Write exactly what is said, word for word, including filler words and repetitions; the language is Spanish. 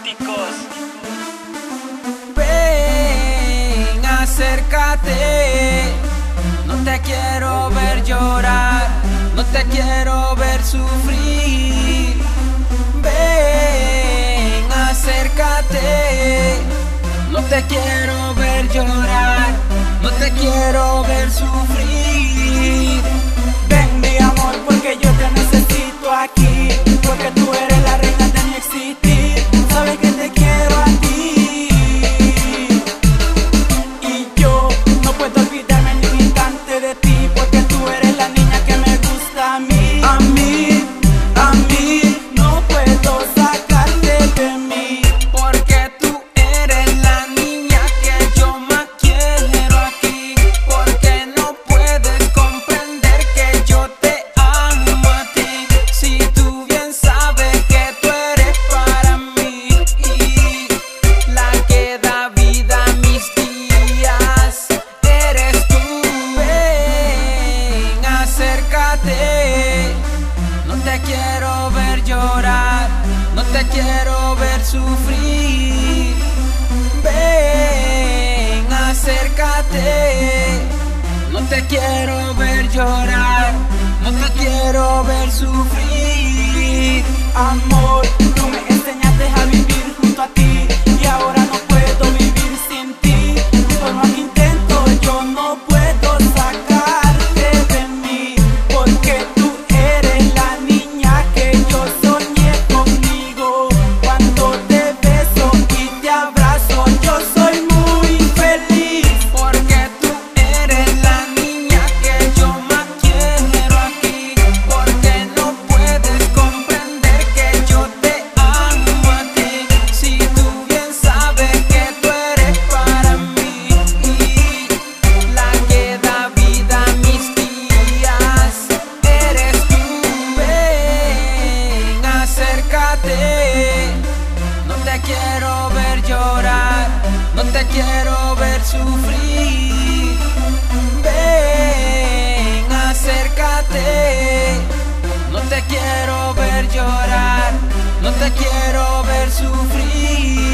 acústicos. Ven, acércate. No te quiero ver llorar, no te quiero ver sufrir. Ven, acércate. No te quiero ver llorar, no te quiero ver sufrir. Ven, mi amor, porque yo te necesito aquí, porque tú eres la reina de mi existir. Sabes que te quiero a ti y yo no puedo olvidarme ni un instante de ti, porque tú eres la niña que me gusta a mí. A mí, a mí, no puedo sacarte de mí, porque tú eres la niña que yo más quiero aquí, porque no puedes comprender que yo te amo a ti. Si tú bien sabes que tú eres para mí y la que da vida a mis días eres tú. Ven, acércate. No te quiero ver llorar, no te quiero ver sufrir. Ven, acércate. No te quiero ver llorar, no te quiero ver sufrir. amor. Tú me enseñaste a vivir junto a ti y ahora no puedo vivir sin ti. Por más que intento, yo no puedo sacarte de mí, porque tú eres la niña que yo soñé conmigo. Cuando te beso y te abrazo, yo soy muy feliz, porque tú eres la niña que yo más quiero aquí, porque no puedes comprender que yo te amo a ti. Si tú bien sabes que tú eres para mí y la que da vida a mis días eres tú. Ven, acércate. No te quiero ver llorar, no te quiero ver sufrir. Ven, acércate. No te quiero ver llorar, no te quiero ver sufrir.